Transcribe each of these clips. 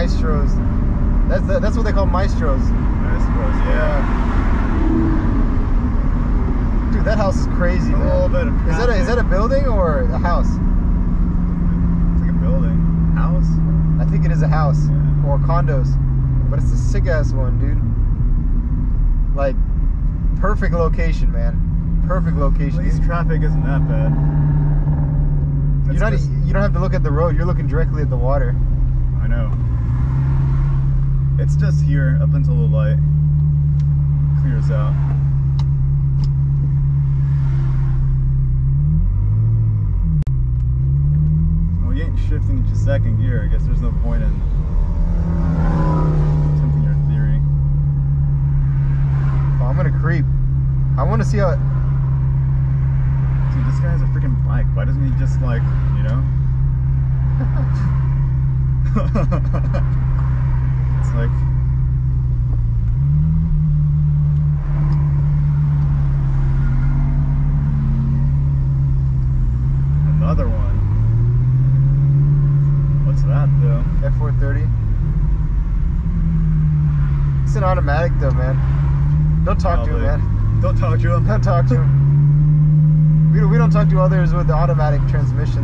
maestros. That's what they call maestros. Maestros, yeah. Dude, that house is crazy, man. A little bit of traffic. Is that a building or a house? It's like a building. House? I think it is a house. Yeah. Or condos. But it's a sick ass one, dude. Like, perfect location, man. Perfect location. At least traffic isn't that bad. You don't have to look at the road. You're looking directly at the water. I know. It's just here up until the light clears out. Well, you ain't shifting to second gear. I guess there's no point in attempting your theory. Oh, I'm gonna creep. I want to see how. Dude, this guy has a freaking bike. Why doesn't he just, like, you know? It's like... Another one. What's that, though? F430. It's an automatic, though, man. Don't talk to him, man. Don't talk to him. Don't talk to him. We don't talk to others with the automatic transmission.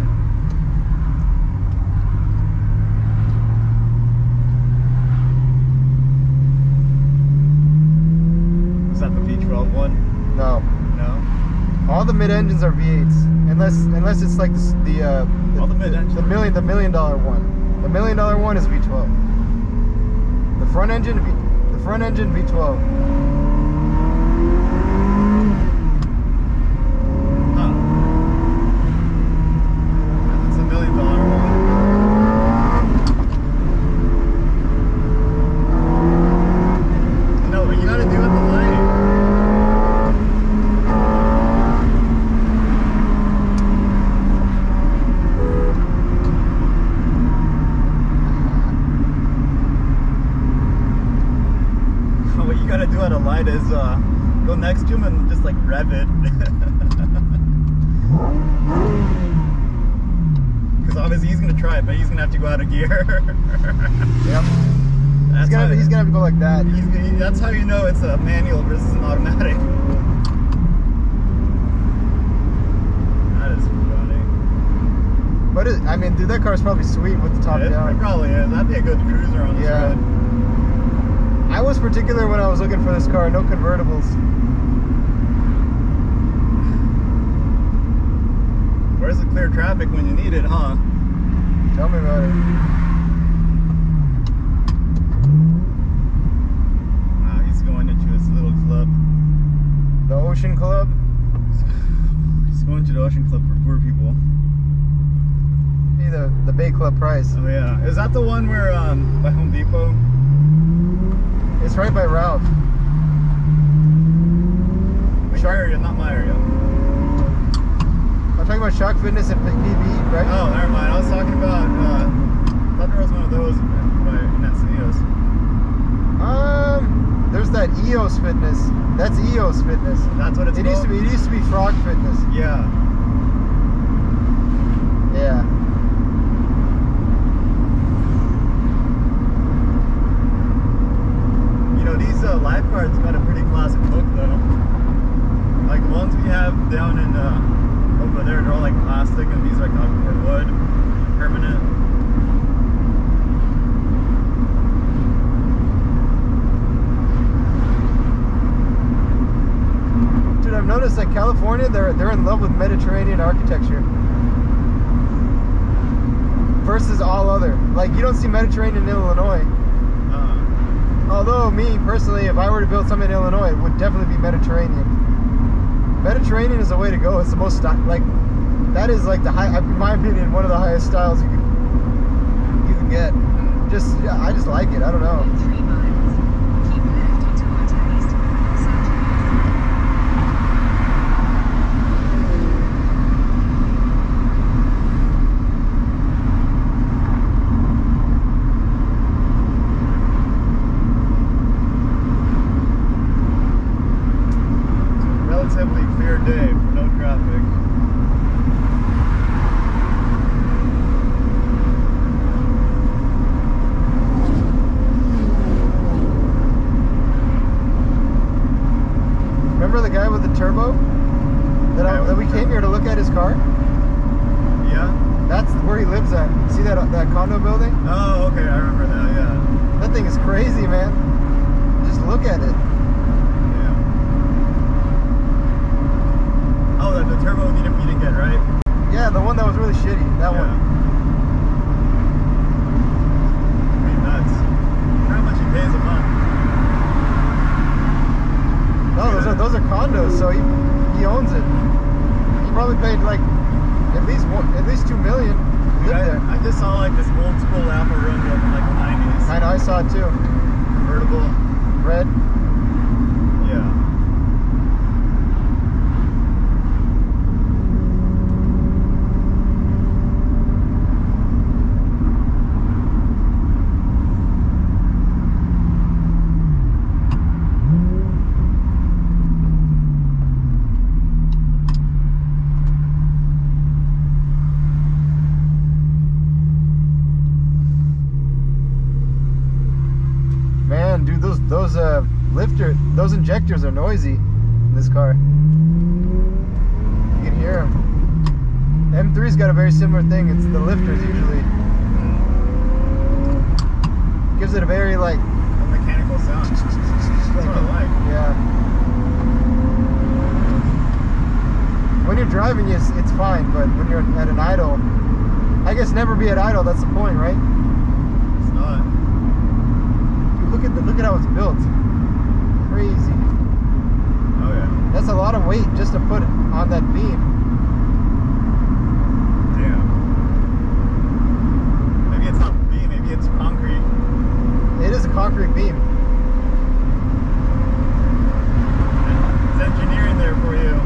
Is that the V12 one? No. No? All the mid-engines are V8s, unless it's like All the mid-engines. the $1 million one. The $1 million one is V12. The front engine V12. Is go next to him and just like rev it. Because obviously he's gonna try it, but he's gonna have to go out of gear. Yep. He's gonna have to go like that. That's how you know it's a manual versus an automatic. That is funny. But I mean, dude, that car's probably sweet with the top down. It probably is. That'd be a good cruiser on this road. I was particular when I was looking for this car, no convertibles. Where's the clear traffic when you need it, huh? Tell me about it. He's going into his little club. The Ocean Club? He's going to the Ocean Club for poor people. Hey, the Bay Club price. Oh yeah. Is that the one where, by Home Depot? It's right by Ralph. Your area, not my area. I'm talking about Shock Fitness and PB, right? Oh, never mind. I was talking about, I thought there was one of those by Encinitas. There's that EOS Fitness. That's EOS Fitness. That's what it's called? It used to be Frog Fitness. Yeah. Yeah. Lifeguard's got a pretty classic look though. Like the ones we have down in over there, they're all like plastic, and these are like wood, permanent. Dude, I've noticed that California, they're in love with Mediterranean architecture versus all other. Like you don't see Mediterranean in Illinois. Although me personally, if I were to build something in Illinois, it would definitely be Mediterranean. Mediterranean is the way to go. It's the most like that is like the high, in my opinion, one of the highest styles you can get. I just like it. I don't know. Clear day, no traffic. Turbo that we came here to look at his car? Yeah. That's where he lives at. See that condo building? Oh, okay, I remember that. Yeah. That thing is crazy, man. Just look at it. Yeah. Oh, the Turbo you didn't get, right? Yeah, the one that was really shitty. That one. Pretty nuts. How much he pays a month? No, those are condos, so he owns it. He probably paid like at least $2 million to live there. I just saw like this old school Alfa Romeo from like the 90s. I know, I saw it too. Convertible. Red. Yeah. Man, dude, those injectors are noisy in this car. You can hear them. M3's got a very similar thing. It's the lifters usually. Gives it a very like A mechanical sound. That's what I like. Yeah. When you're driving, it's fine, but when you're at an idle, I guess never be at idle. That's the point, right? It's not. Look at how it's built. Crazy. Oh yeah. That's a lot of weight just to put on that beam. Damn. Maybe it's not beam, maybe it's concrete. It is a concrete beam. It's engineering there for you.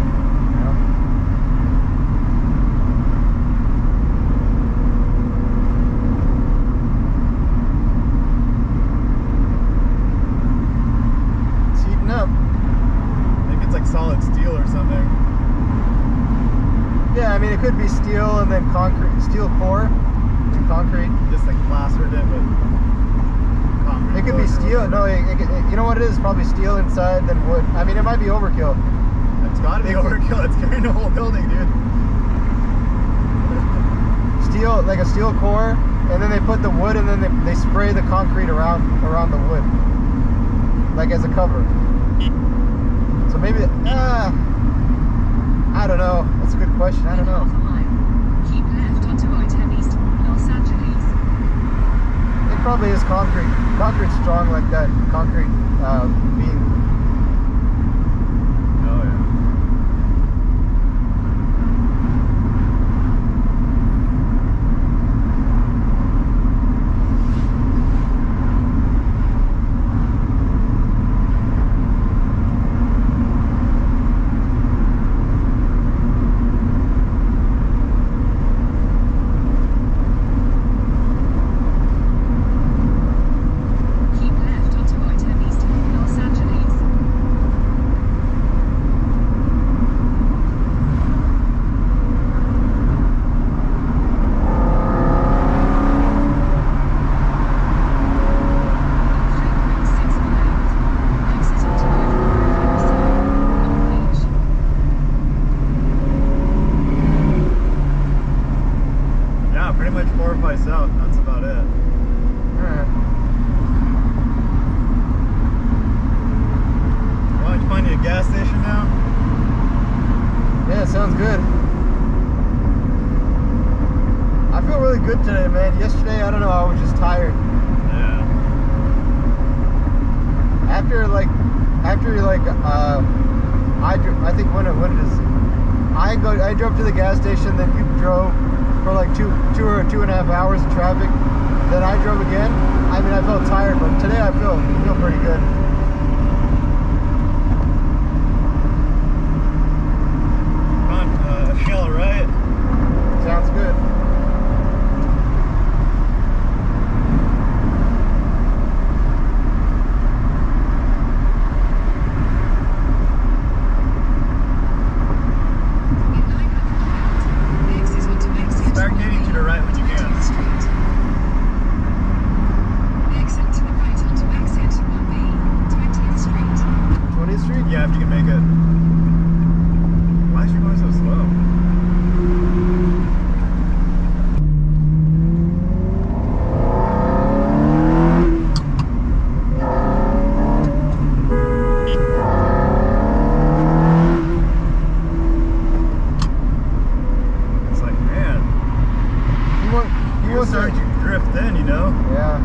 It's heating up. Maybe it's like solid steel or something. Yeah, I mean it could be steel and then concrete, steel core and concrete. Just like plastered it with concrete. It could be steel. No, you know what it is? Probably steel inside, then wood. I mean, it might be overkill. It's gotta be overkill. It's carrying the whole building, dude. Steel, like a steel core, and then they put the wood, and then they spray the concrete around the wood, like as a cover. So maybe, I don't know. That's a good question. I don't know. Keep left onto I-10 East, Los Angeles. It probably is concrete. Concrete's strong like that. Concrete beam. Oh yeah. Keep left onto I-10 East, Los Angeles. Yeah, pretty much 405 South. That's about it. Alright. Why don't you find you a gas station now? Yeah, sounds good. I feel really good today, man. Yesterday, I don't know, I was just tired. Yeah. After I think when it is, I drove to the gas station, then you drove for like two or 2.5 hours in traffic. Then I drove again. I mean, I felt tired, but today I feel pretty good. Come on, a shell, right? Sounds good. Start getting to the right when you can. Exit to the right onto exit 1B, 20th Street. 20th Street? Yeah, if you can make it. you'll start to drift in, you know? Yeah.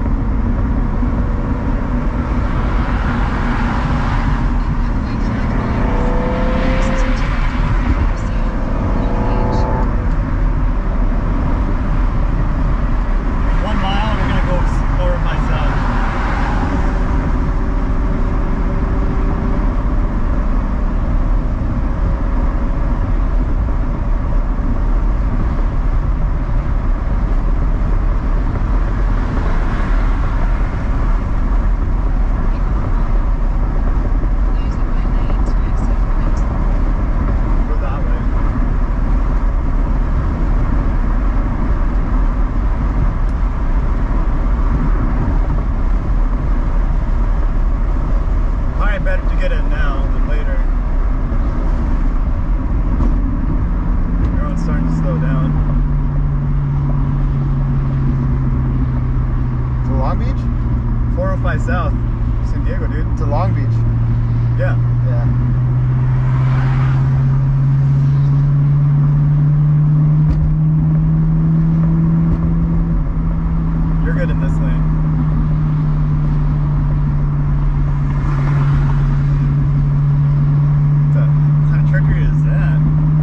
South, San Diego, dude. To Long Beach. Yeah. Yeah. You're good in this lane. What kind of trickery is that?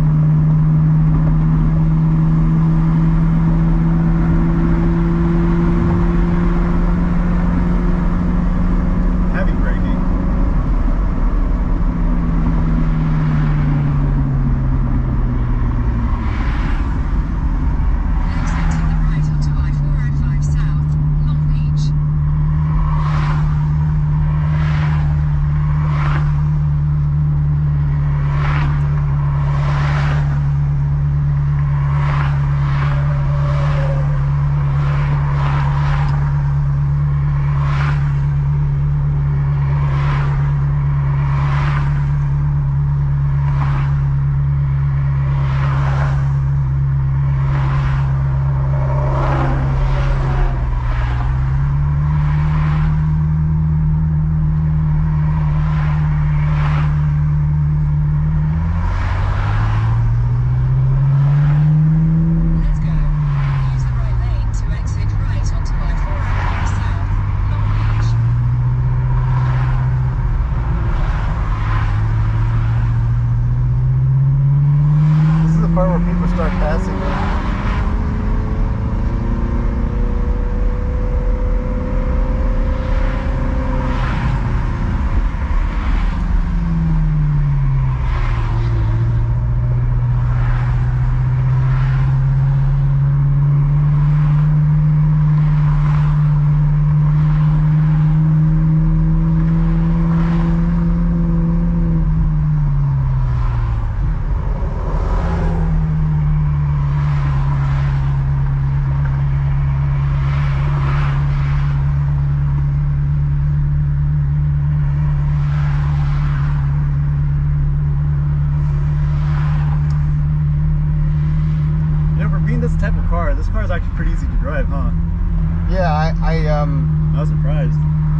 This type of car, this car is actually pretty easy to drive, huh? Yeah, I was surprised.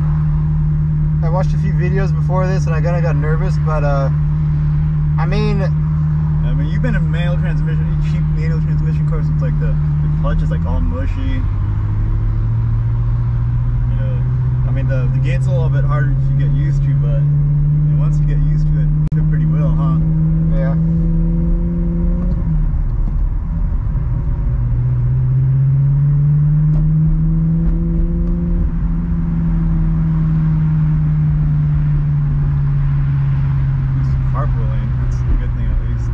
I watched a few videos before this and I kind of got nervous, but I mean, you've been in manual transmission, cheap manual transmission cars. It's like the clutch is like all mushy. You know, I mean the gate's a little bit harder to get used to, but once you get used to it, you do pretty well, huh? Yeah. Carpooling, that's a good thing at least.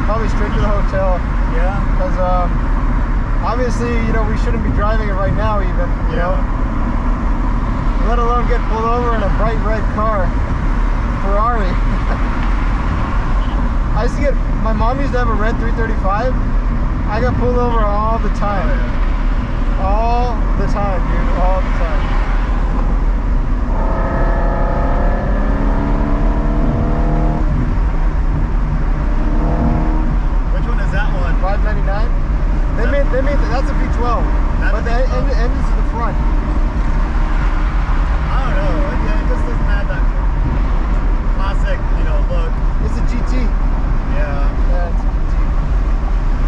probably straight to the hotel. Yeah. Because obviously, you know, we shouldn't be driving it right now even, you know. Let alone get pulled over in a bright red car. Ferrari. I used to get, my mom used to have a red 335. I got pulled over all the time. Oh, yeah. All the time, dude. All the time. Which one is that one? $599. They made that's a V12, but the engine's to the front. I don't know. Yeah, it just doesn't have that classic, you know, look. It's a GT. Yeah. Yeah, it's a GT.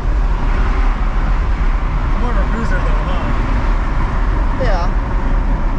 More of a cruiser though, huh? Yeah.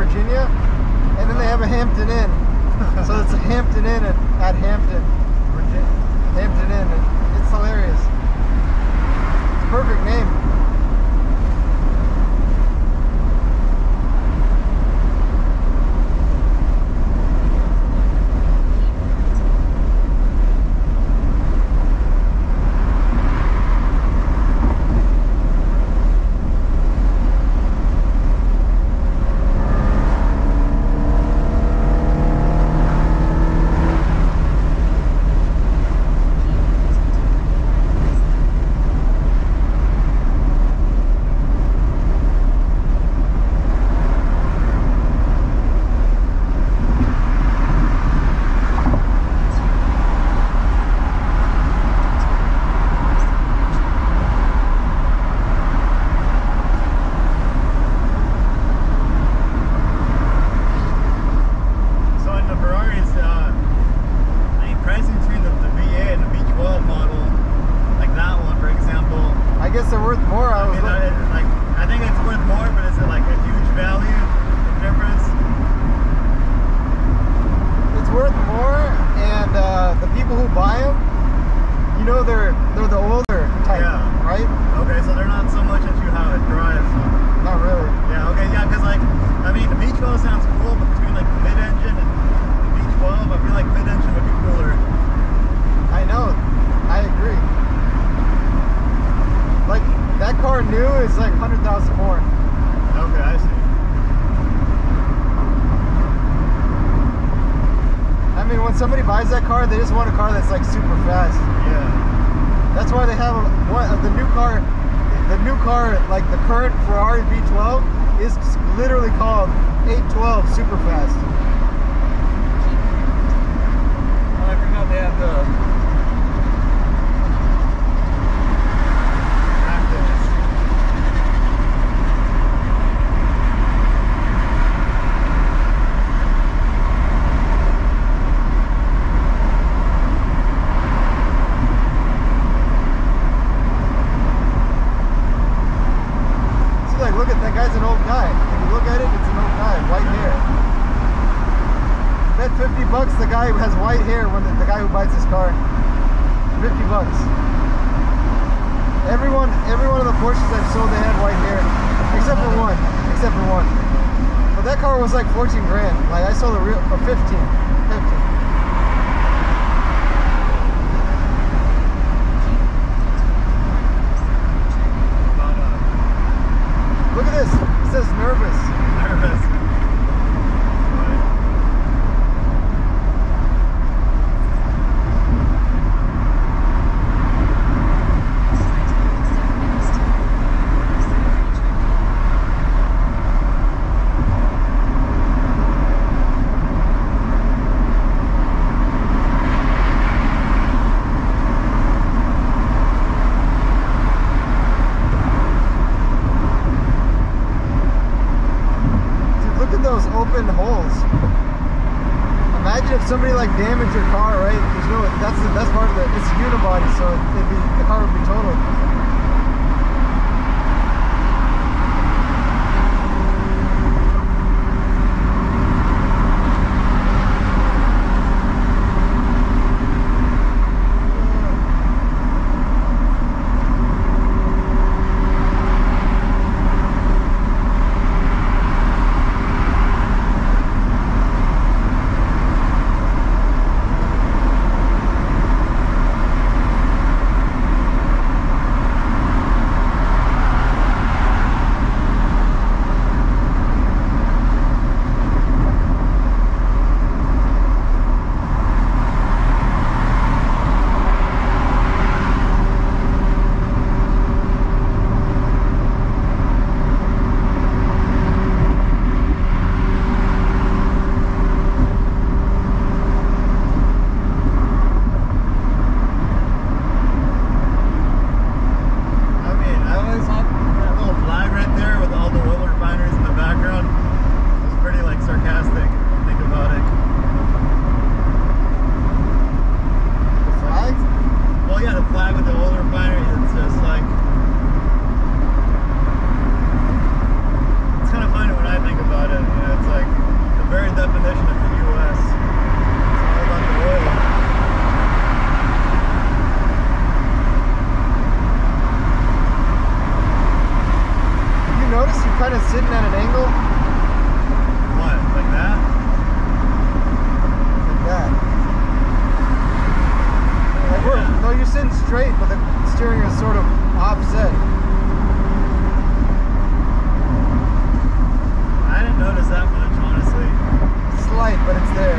Virginia, and then they have a Hampton Inn. So it's a Hampton Inn at Hampton, Virginia. Hampton Inn. It's hilarious. It's a perfect name. Somebody buys that car, they just want a car that's like super fast. Yeah. That's why they have the new car, like the current Ferrari V12 is literally called 812 super fast. Oh, I forgot they have the the guy who has white hair when the guy who buys this car. 50 bucks. Every one of the Porsches I've sold, they had white hair. Except for one. But that car was like 14 grand. Like I sold a 15. Look at this. It says nervous. Open holes. Imagine if somebody like damaged your car, right? There's no, that's the best part of it. It's unibody, so the car would be totaled. at an angle? What? Like that? Like that. Like Yeah. no, you're sitting straight, but the steering is sort of offset. I didn't notice that much, honestly. Slight, but it's there.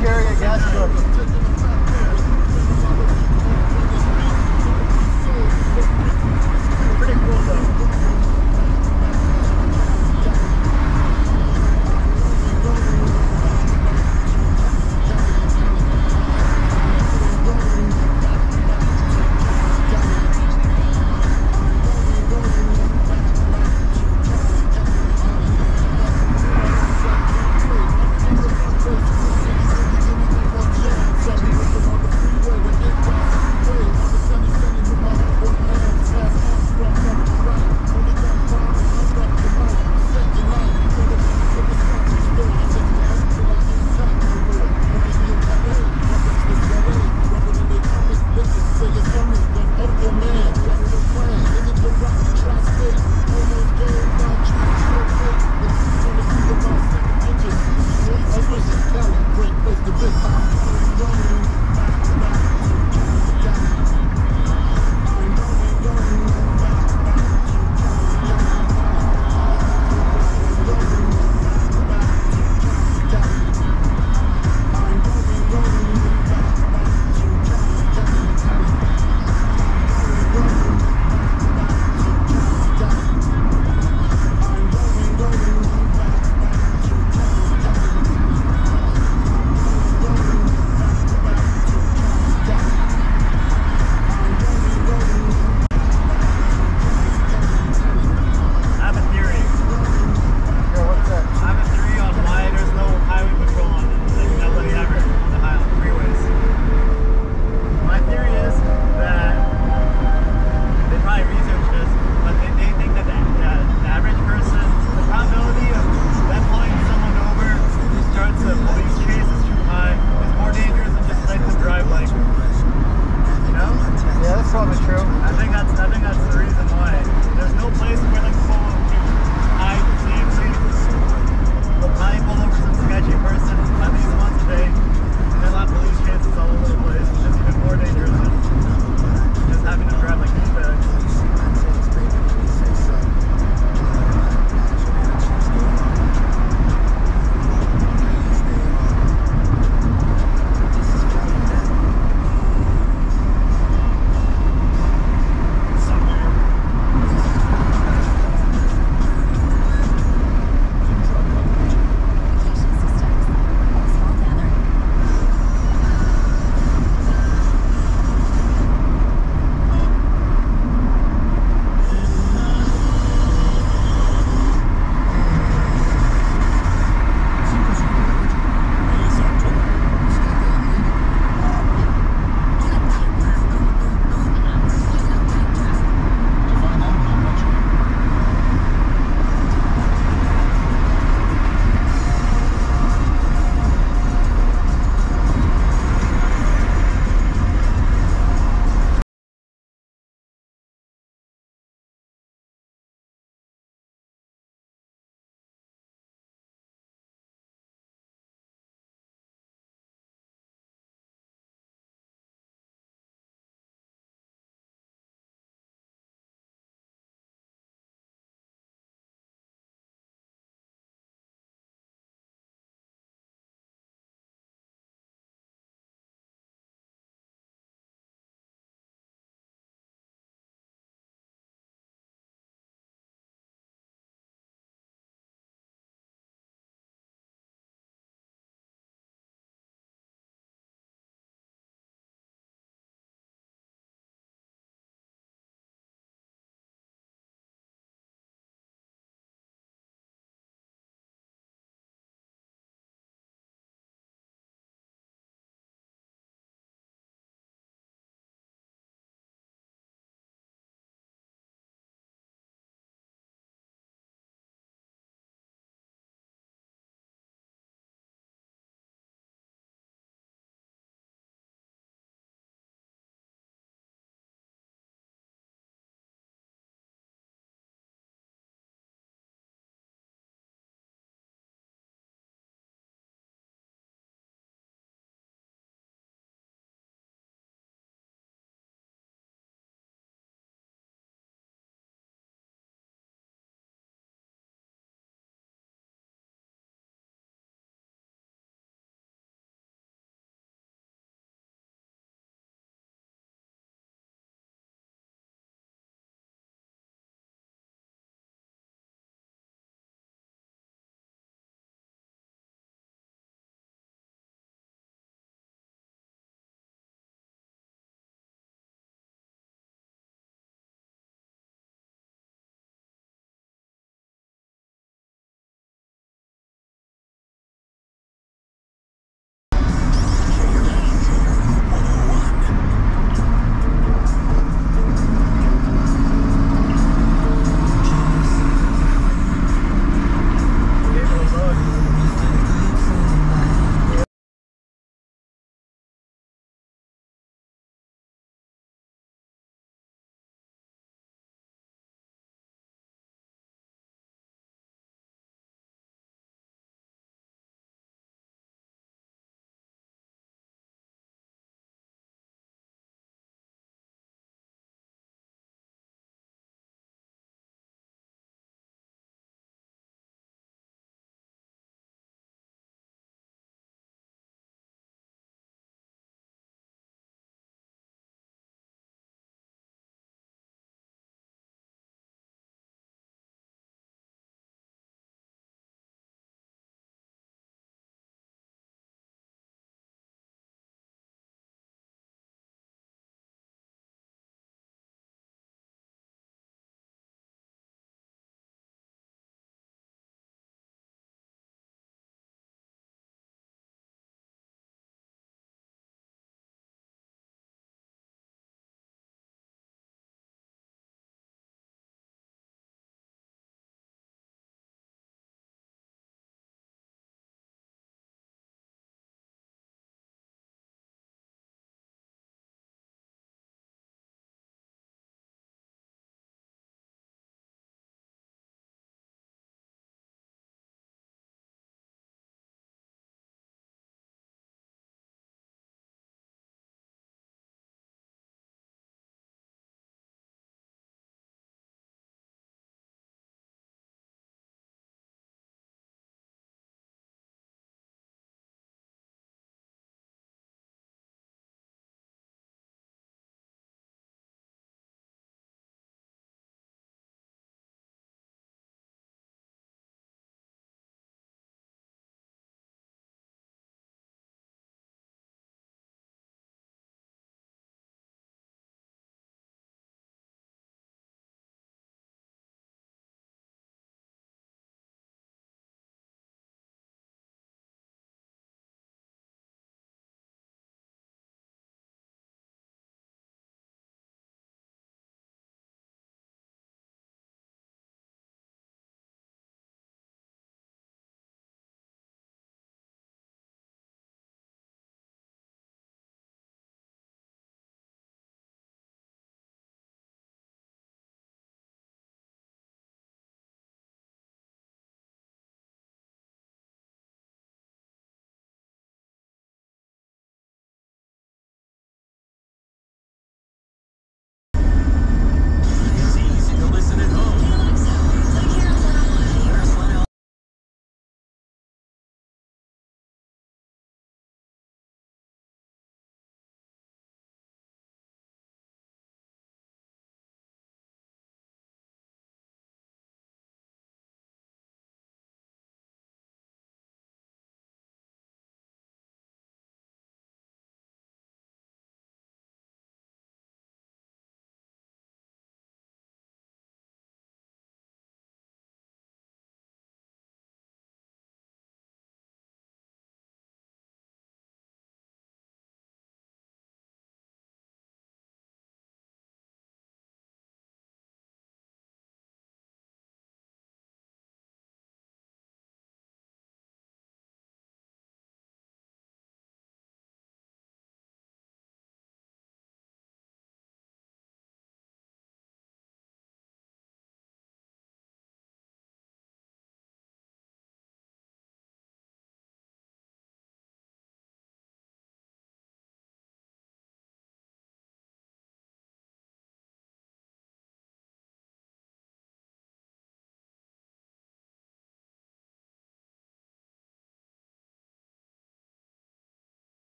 carry a gas truck. Pretty cool though.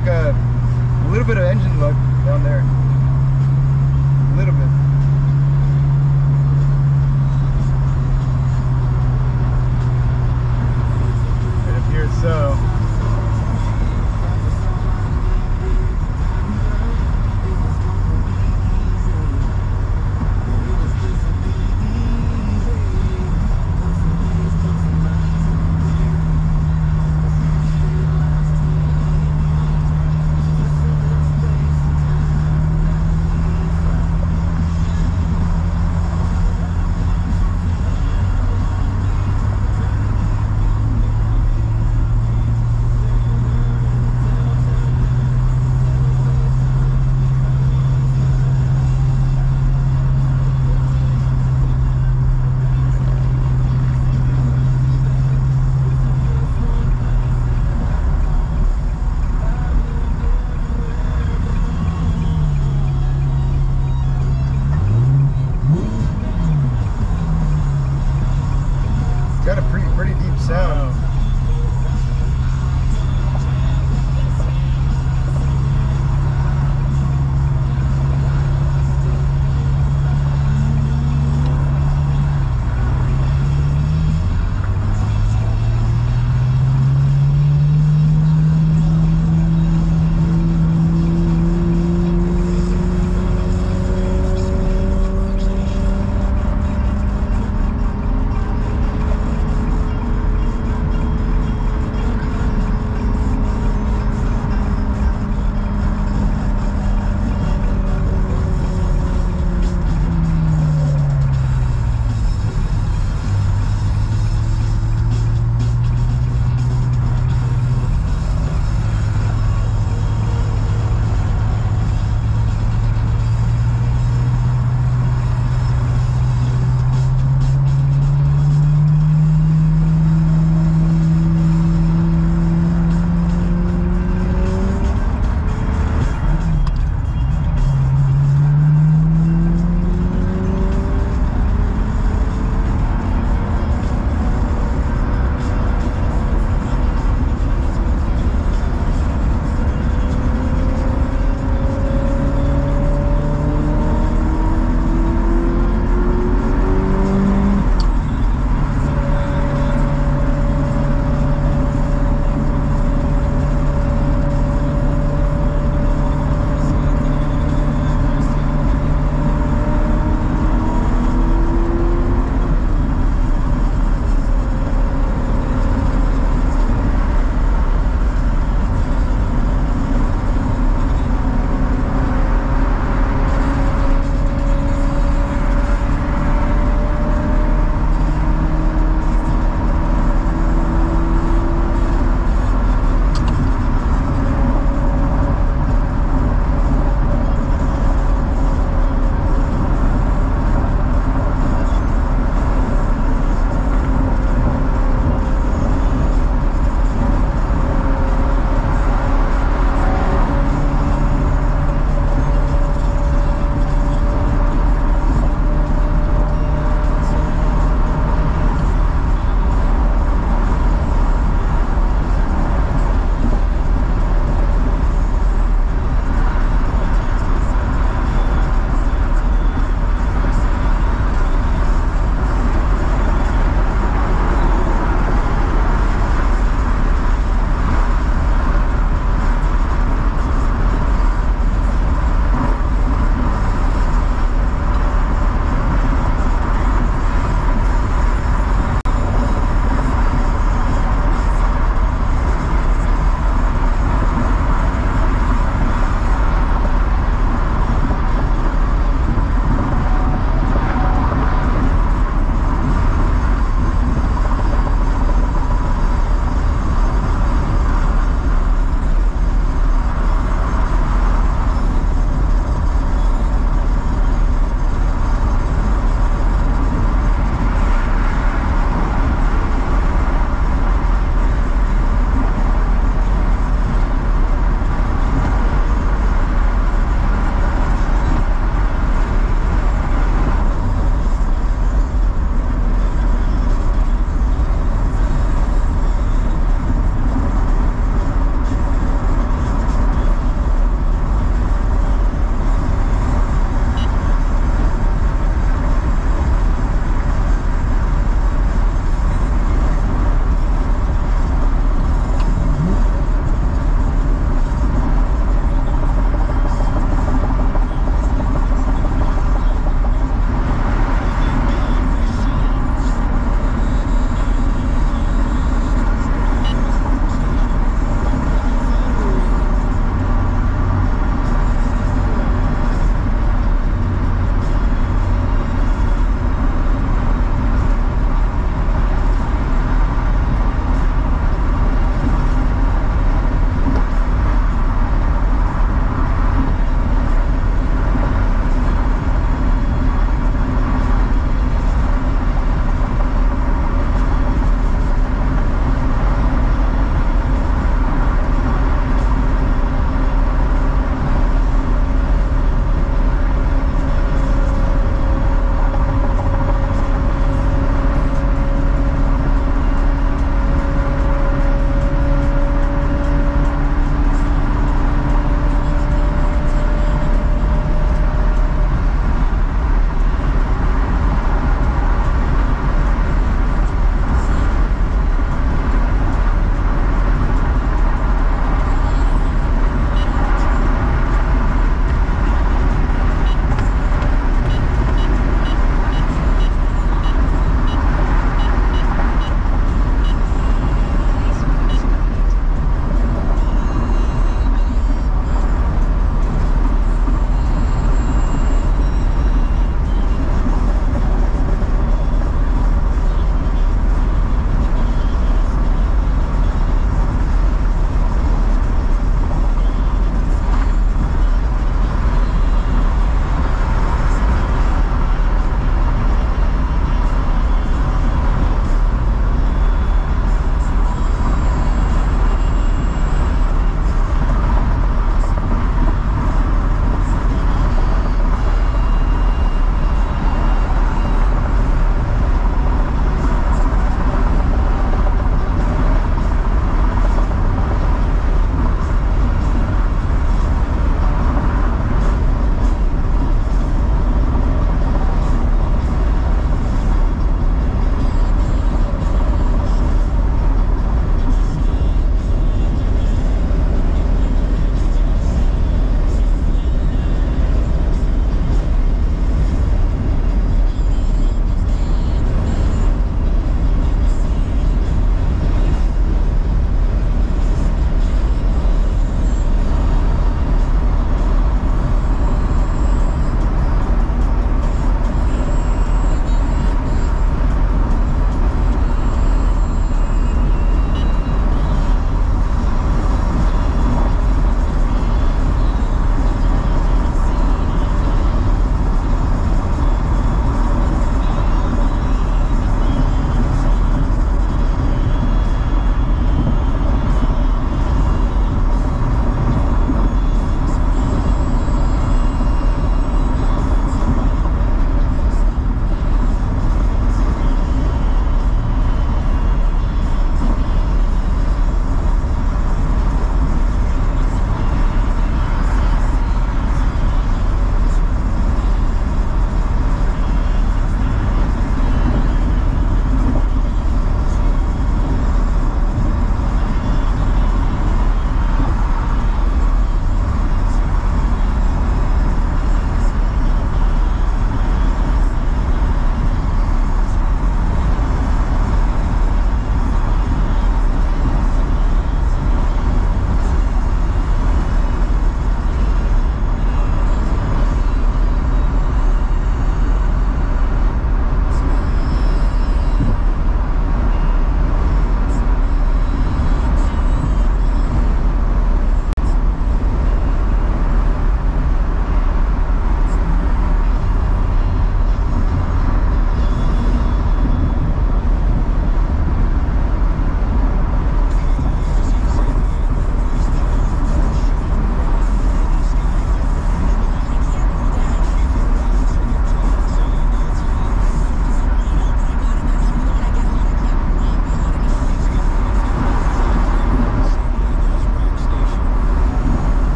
like a little bit of engine lug down there. A little bit. It appears so.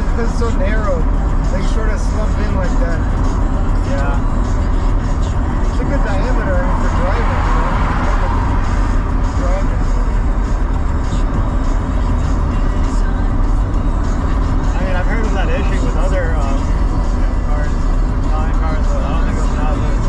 because it's so narrow, they sort of slump in like that. Yeah. It's a good diameter for driving, you know? Driving. I mean, I've heard of that issue with other cars, Italian cars, but I don't think it'll have this.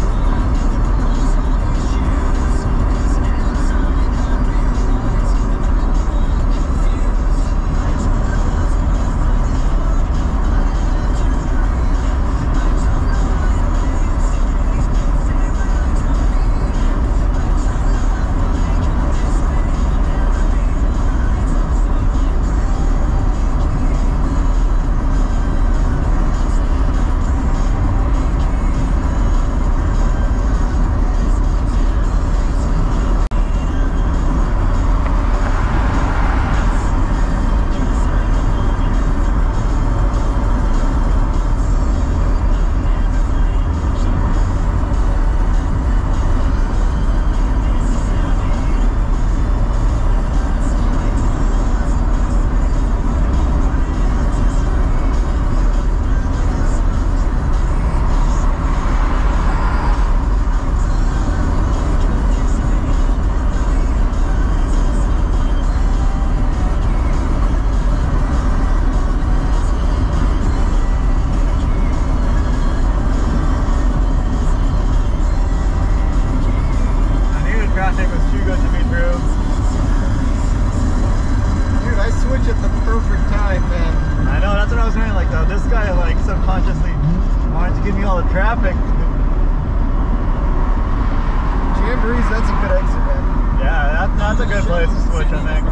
Traffic. Jamboree's, that's a good exit, man. Yeah, that's a good place to switch, I think.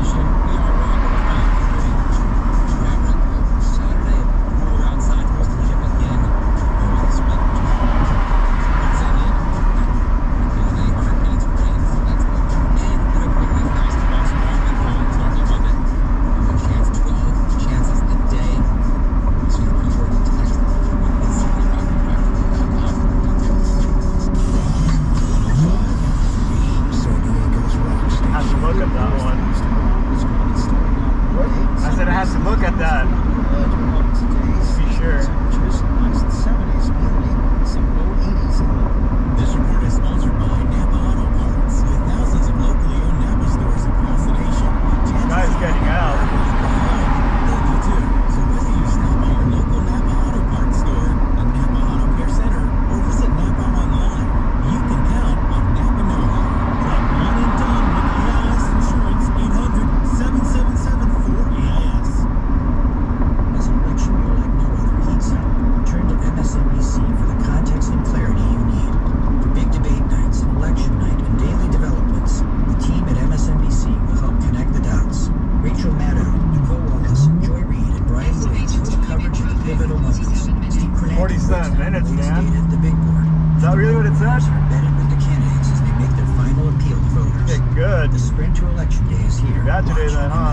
Today then, huh?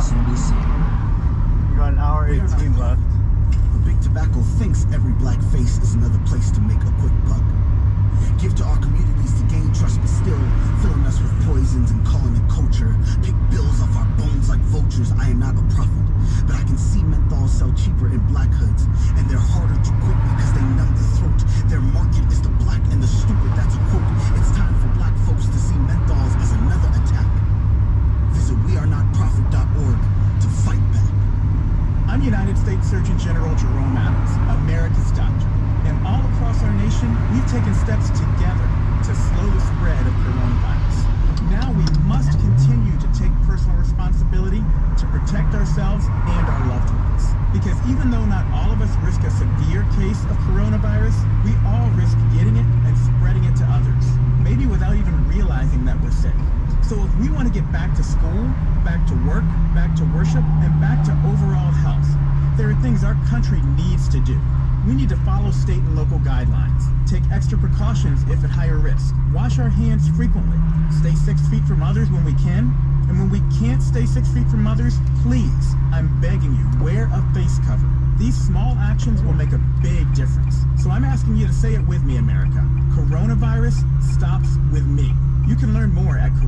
We got an hour 18 left. The big tobacco thinks every black face is another place to make a quick buck. Give to our communities to gain trust, but still filling us with poisons and calling it culture. Pick bills off our bones like vultures. I am not a prophet, but I can see menthol sell cheaper in black hoods, and they're harder to quit because they numb the throat. Their market is the black and the stupid. That's a quote. It's time for black folks to see menthols as another attack. Visit wearenotprofit.org to fight back. I'm United States Surgeon General Jerome Adams, America's doctor. And all across our nation, we've taken steps together to slow the spread of coronavirus. Now we must continue to take personal responsibility to protect ourselves and our loved ones. Because even though not all of us risk a severe case of coronavirus, we all risk getting it and spreading it to others, maybe without even realizing that we're sick. So if we want to get back to school, back to work, back to worship, and back to overall health, there are things our country needs to do. We need to follow state and local guidelines, take extra precautions if at higher risk, wash our hands frequently, stay 6 feet from others when we can, and when we can't stay 6 feet from others, please, I'm begging you, wear a face cover. These small actions will make a big difference. So I'm asking you to say it with me, America. Coronavirus stops with me. You can learn more at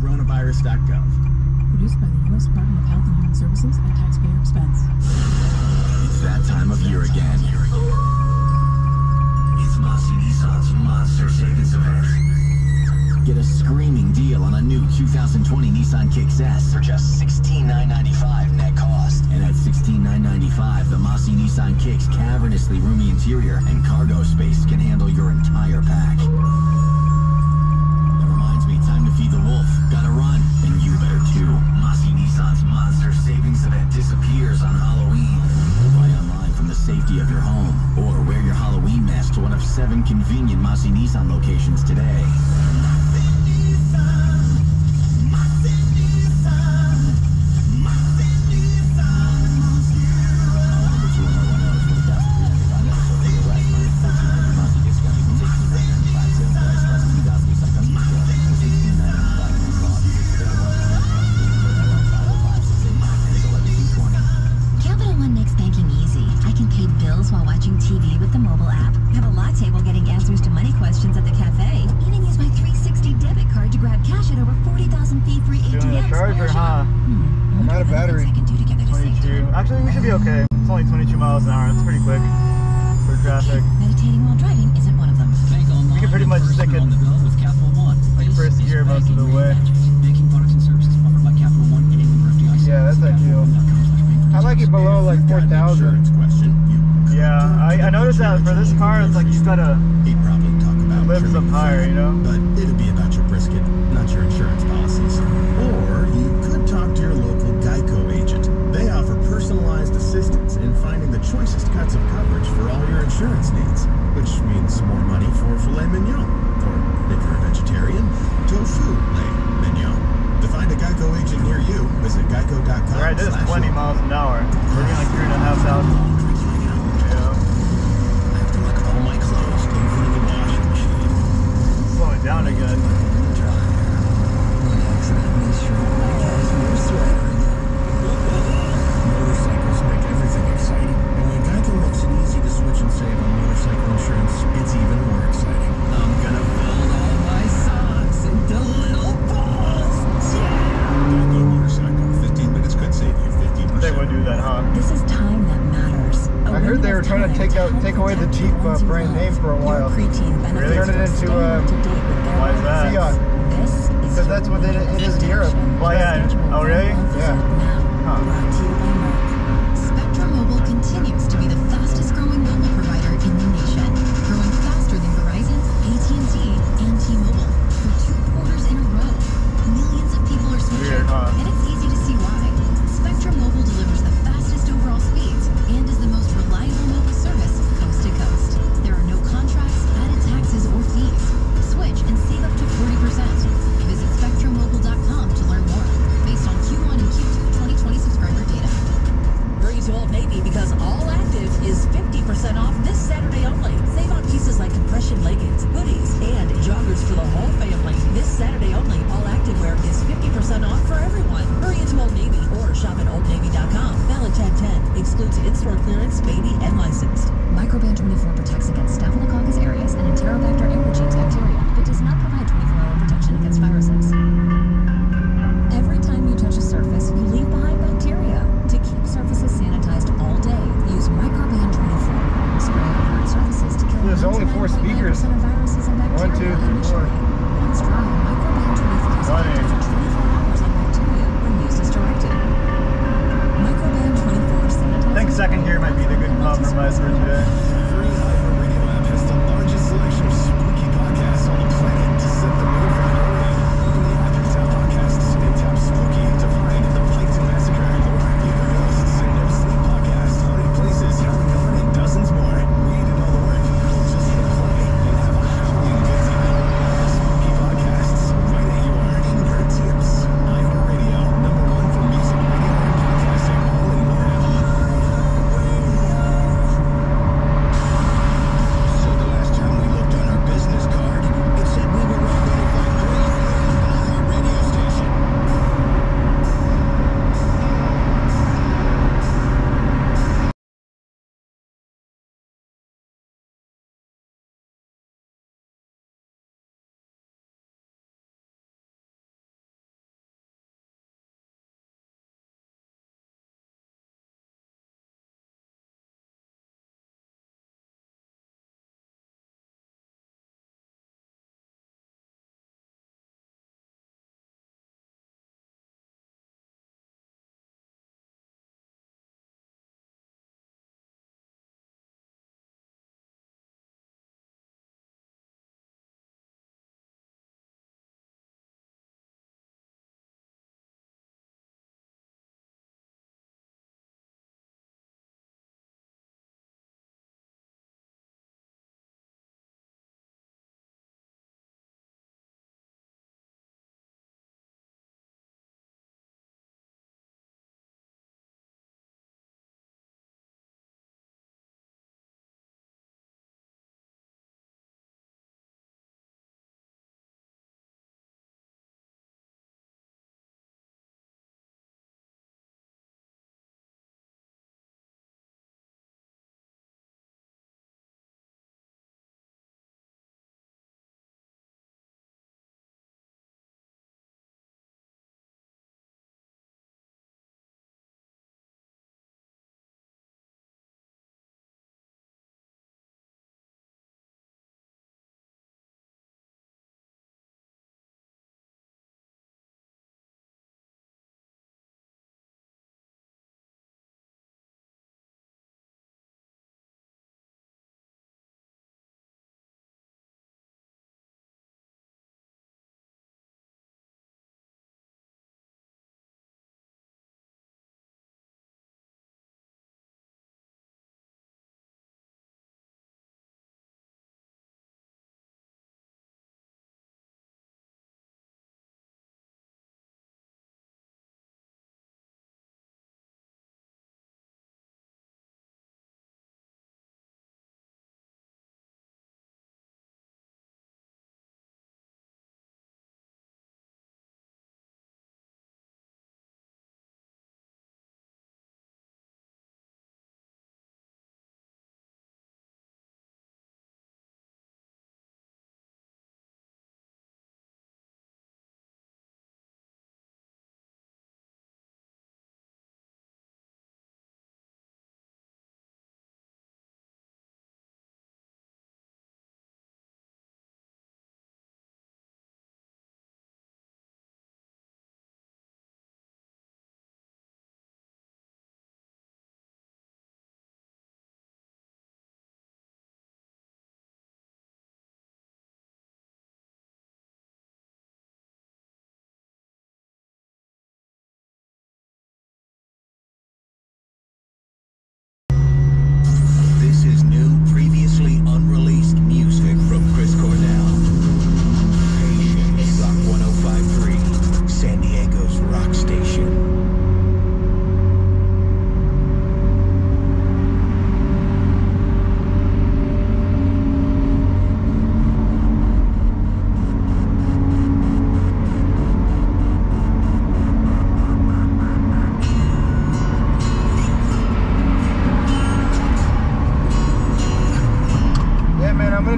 coronavirus.gov. Produced by the U.S. Department of Health and Human Services at taxpayer expense. It's that that time of year again. It's Mossy Nissan's Monster Savings Event. Get a screaming deal on a new 2020 Nissan Kicks S for just $16,995 net cost. And at $16,995, the Mossy Nissan Kicks cavernously roomy interior and cargo space can handle your entire pack. That reminds me, time to feed the wolf. Gotta run, and you better too. Mossy Nissan's Monster Savings Event disappears on Halloween. Buy online from the safety of your home, or wear your Halloween mask to one of 7 convenient Mossy Nissan locations today. Actually, we should be okay. It's only 22 miles an hour. It's pretty quick for traffic. Meditating while driving isn't one of them. We can pretty much stick it first gear most of the way. Yeah, that's ideal. I like it below like 4,000. Yeah, I noticed that for this car, it's like you gotta live up higher, you know? But it'll be about your brisket, not your insurance policies. Or you could talk to your local Geico agent. They offer personalized assistance in finding the choicest cuts of coverage for all your insurance needs, which means more money for filet mignon. Or if you're a vegetarian, tofu mignon. To find a Geico agent near you, visit geico.com. Right, this is 20 miles an hour. We're doing like 3,500. Yeah. I have to look at all my clothes over in the washing machine. Slowing down again. Motorcycles make everything exciting. And when Geico makes it easy to switch and save on motorcycle insurance, it's even more exciting. I'm gonna fold all my socks into little balls. Yeah! Geico Motorcycle. 15 minutes could save you 15%. They would do that, huh? This is time that matters. I heard they were trying to take away the Jeep brand name for a while. Really? Turn it into Why is that? Fiat. Because that's what it is in Europe. Well, yeah. Oh, really? Yeah. Huh. Spectrum Mobile continues to be the fastest growing mobile provider in the nation, growing faster than Verizon, AT&T, and T-Mobile for 2 quarters in a row. Millions of people are switching, Weird, huh? and it's easy to see why. Spectrum Mobile delivers the fastest overall speeds and is the most reliable mobile service coast to coast. There are no contracts, added taxes, or fees. Switch and save up to 40%. Visit SpectrumMobile.com to learn more, based on Q1 and Q2 2020 subscriber data. Hurry to Old Navy because All Active is 50% off this Saturday only. Save on pieces like compression leggings, hoodies, and joggers for the whole family. This Saturday only, All Activewear is 50% off for everyone. Hurry into Old Navy or shop at OldNavy.com. Valid 10/10. Excludes in-store clearance, baby, and licensed. Microban 24 protects against Staphylococcus aureus and Enterobacter aerogenes bacteria, but does not provide 24-hour protection against viruses. Every time you touch a surface, you leave behind bacteria. To keep surfaces sanitized all day, use Microban 24. Spray on hard surfaces to kill There's only 4 speakers. 99% of viruses and bacteria 1, 2, 3, 4. Once dry, Microban 24 is Funny. active for 24 hours on bacteria when used as directed. Microban 24 sanitizes. I think second gear might be the good compromise for today. Free Hyper Radio Lab has the largest selection of spooky podcasts on the planet to set the mood for Halloween. Open the app and tap podcasts and tap spooky to find the Plankton Massacre, Evil Ghosts, and No Sleep Podcast, Haunted Places, Howling On, and dozens more. Read and all the work. Just hit play and have a howling good time. Spooky podcasts, right at your fingertips. Hyper Radio, #1 for music, radio, and podcasting, all in one app.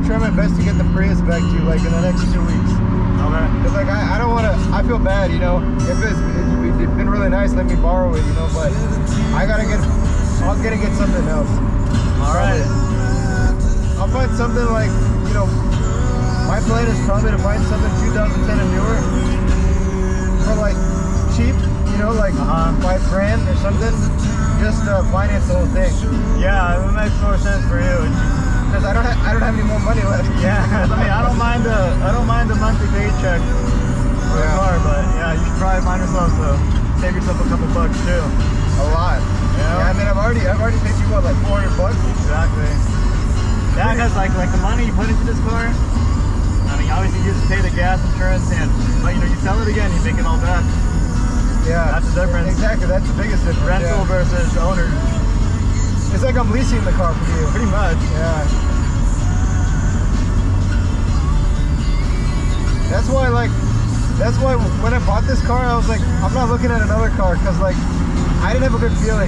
gonna try my best to get the Prius back to you like in the next 2 weeks. Okay. Cause like I don't want to. I feel bad, you know. If it's been really nice, let me borrow it, you know. But I gotta get. I'll get something else. All right. I'll find something like, you know. My plan is probably to find something 2010 and newer for like cheap, you know, like $5 grand or something. Just finance the whole thing. Yeah, it makes more sense for you. Because I don't have any more money left. Yeah, I mean, I don't mind the monthly paycheck for a car, but yeah, you should probably find yourself to save yourself a couple bucks too. A lot. Yeah. I mean, I've already paid you what, like $400 bucks? Exactly. Yeah, because like the money you put into this car, I mean, obviously you just pay the gas, insurance, but you know, you sell it again, you make it all back. Yeah, that's the difference. Exactly, that's the biggest difference. Rental versus owner. It's like I'm leasing the car from you. Pretty much. Yeah. That's why when I bought this car, I was like, I'm not looking at another car because like I didn't have a good feeling.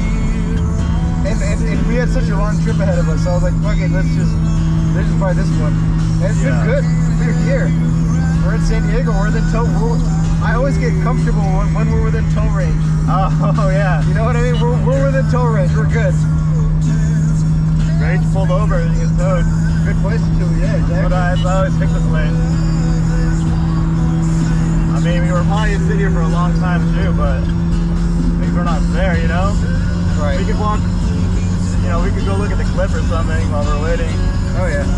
And we had such a long trip ahead of us, so I was like, fuck it, let's just buy this one. And it's been good. We're here. We're in San Diego. We're within tow. I always get comfortable when we're within tow range. Oh yeah. You know what I mean? We're within tow range. We're good. Range pulled over, everything is towed. Good place to, yeah, exactly. But I always pick this lane. I mean, we were probably in the city here for a long time too, but things were not there, you know? Right. We could walk, you know, we could go look at the cliff or something while we're waiting. Oh yeah.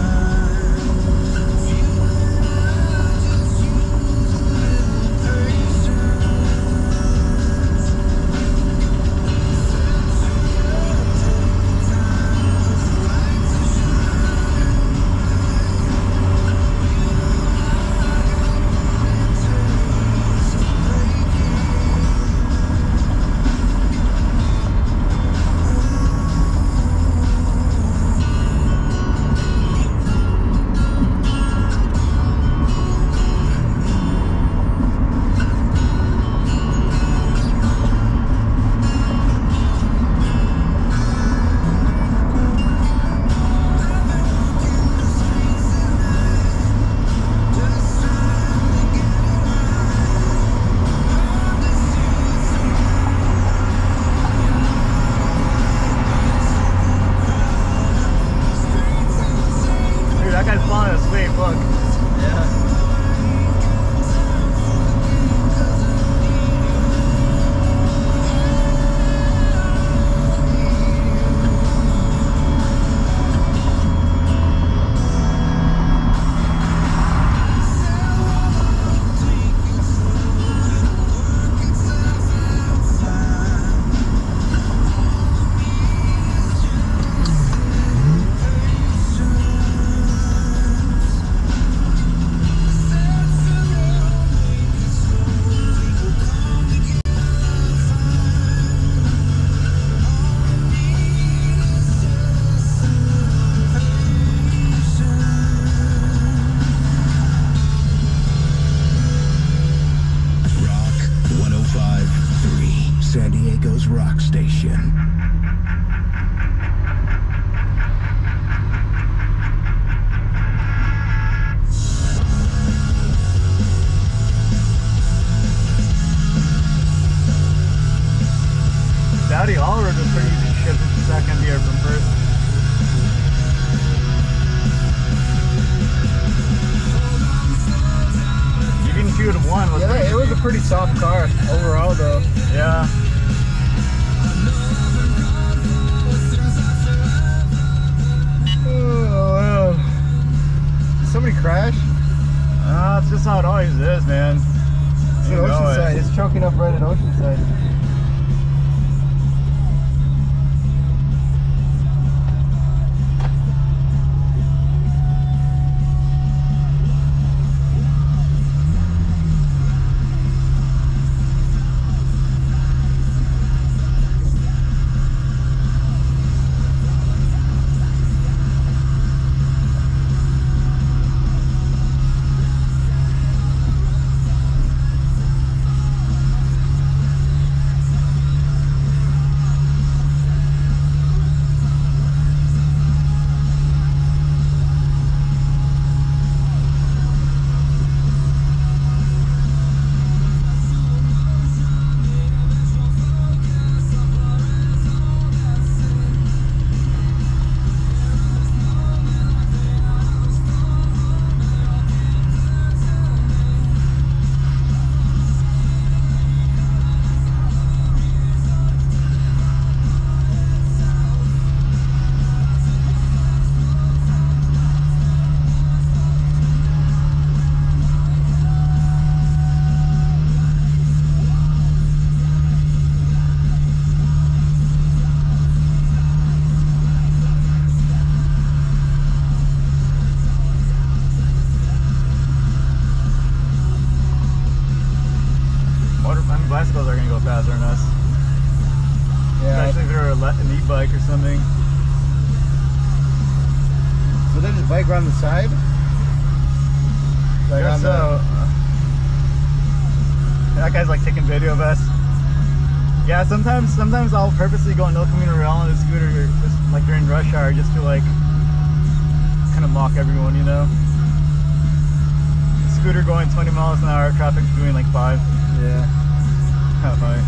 San Diego's rock station. Dowdy Oliver just pretty easy to ship second here from first. You can shoot at one. Yeah, it was a pretty soft car overall, though. Yeah. Did somebody crash? It's just how it always is, man. It's You at know Oceanside. it. It's choking up right at Oceanside. faster than us. Yeah. Especially if they're an e-bike or something. So they just bike around the side? Like on so. That guy's like taking video of us. Yeah, sometimes I'll purposely go on El Camino Real on a scooter just like during rush hour just to like kind of mock everyone, you know? Scooter going 20 miles an hour, traffic's doing like 5. Yeah. How funny.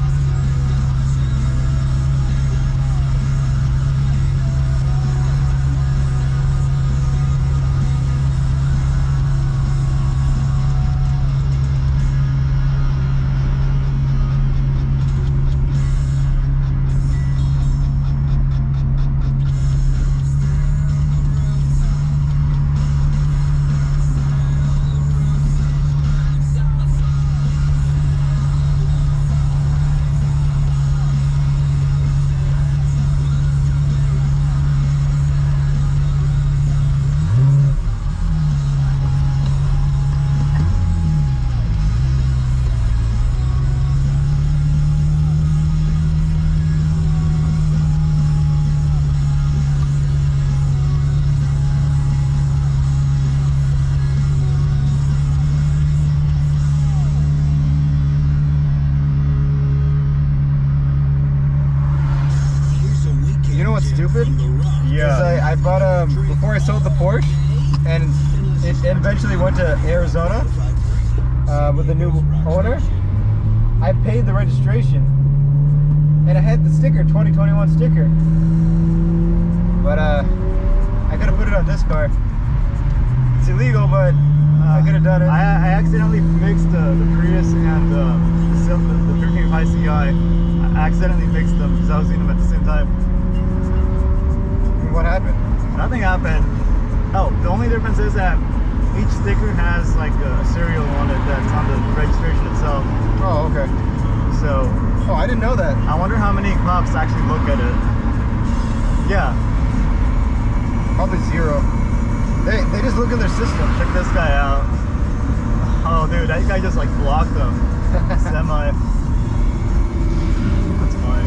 Stupid? Yeah. I bought before I sold the Porsche, and it eventually went to Arizona with the new owner. I paid the registration, and I had the sticker, 2021 sticker. But I gotta put it on this car. It's illegal, but I could have done it. I accidentally mixed the Prius and the 355 CI. I accidentally mixed them because I was eating them at the same time. What happened? Nothing happened. Oh, the only difference is that each sticker has like a serial on it that's on the registration itself. Oh, okay. So. Oh, I didn't know that. I wonder how many cops actually look at it. Yeah. Probably 0. They just look in their system. Check this guy out. Oh, dude, that guy just like blocked them. Semi. That's funny.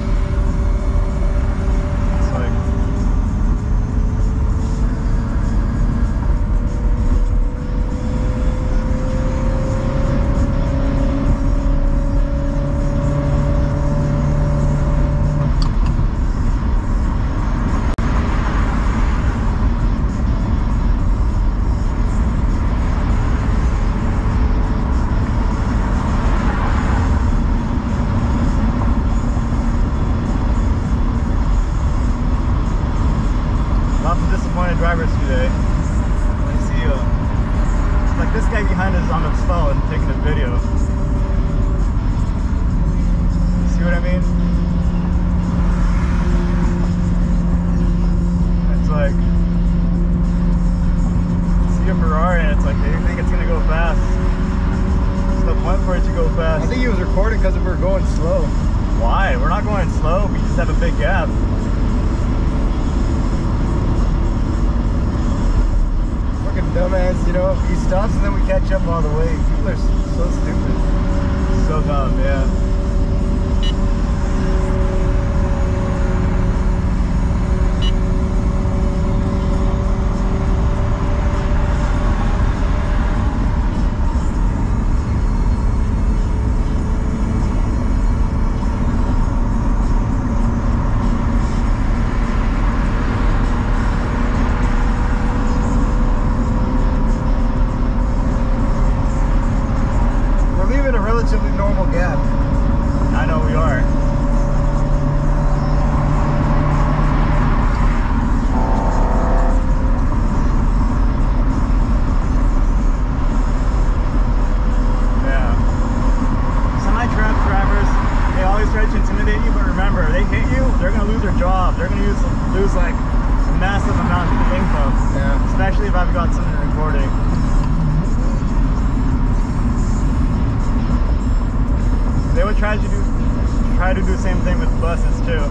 It's like. Drivers today. Let's see, like this guy behind us is on his phone taking a video. See what I mean? It's like, see a Ferrari and it's like they think it's gonna go fast. There's no point for it to go fast. I think he was recording because we were going slow. Why? We're not going slow, we just have a big gap. Dumbass, you know, he stops and then we catch up all the way. People are so stupid. So dumb, yeah. Relatively normal gap. I know we are. Yeah. Semi-truck drivers, they always try to intimidate you, but remember, they hit you, they're gonna lose their job. They're gonna lose like a massive amount of income. Yeah. Especially if I've got something recording. They would try to do the same thing with buses too.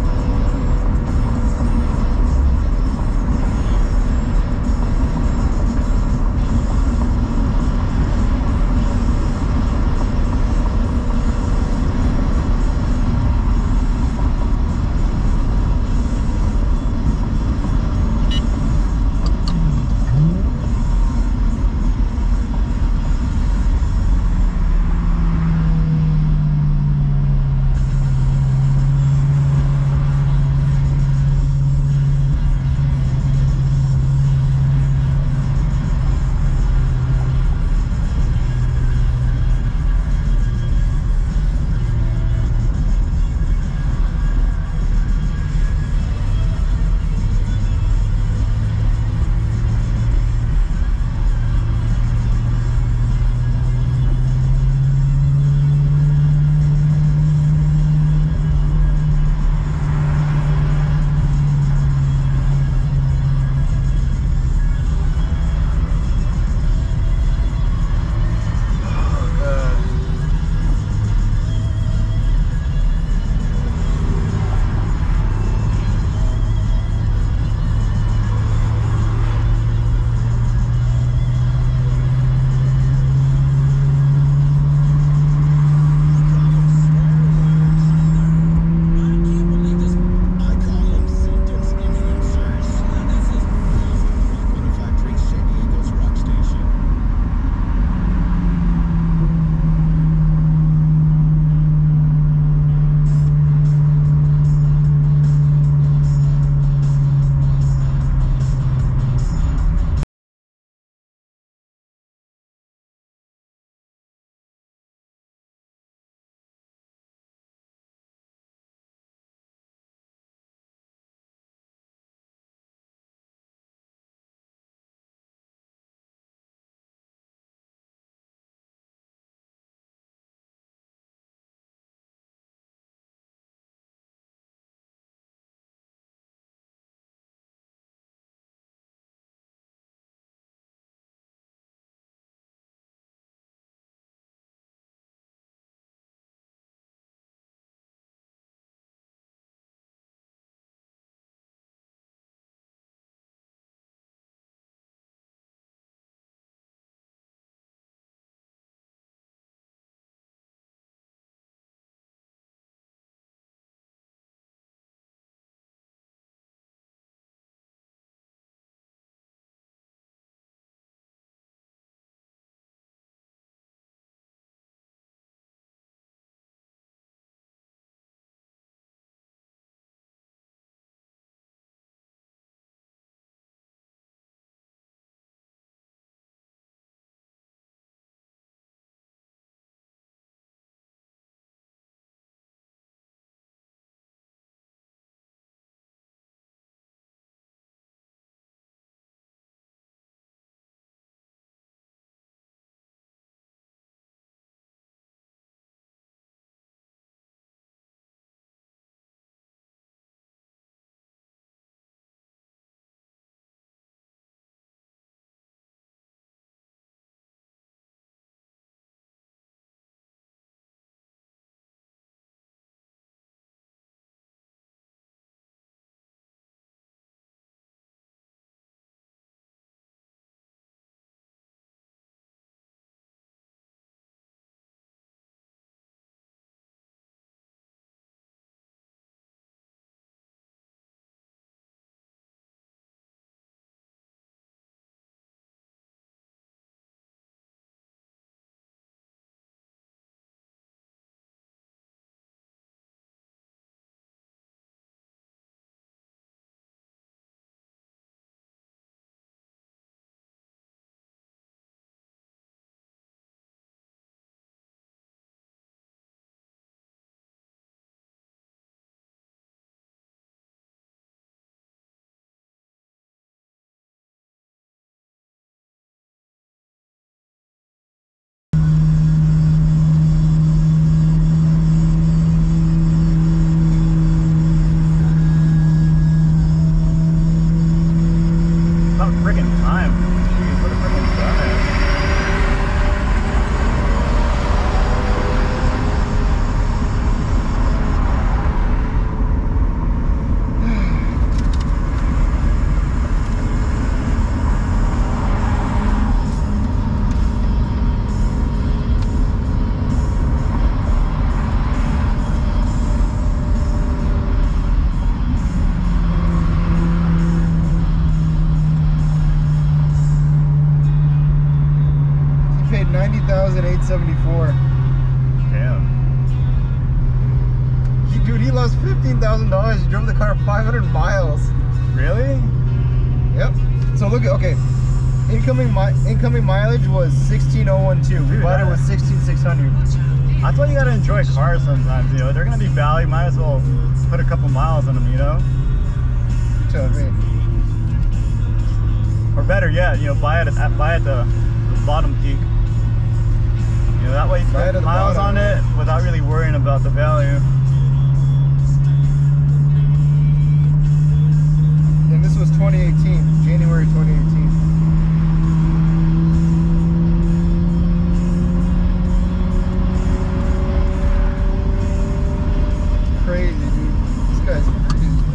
174. Damn. Dude, he lost $15,000. He drove the car 500 miles. Really? Yep. So look at, okay, incoming mileage was 16,012. We Dude, bought it with 16,600. That's why you gotta enjoy cars sometimes, you know. They're gonna be value, might as well put a couple miles on them, you know? Tell me. Or better yet, you know, buy it at the bottom peak. You know, that way you Buy it at put the miles bottom. on it without really worrying about the value. And this was 2018, January 2018. Crazy, dude. This guy's crazy, man.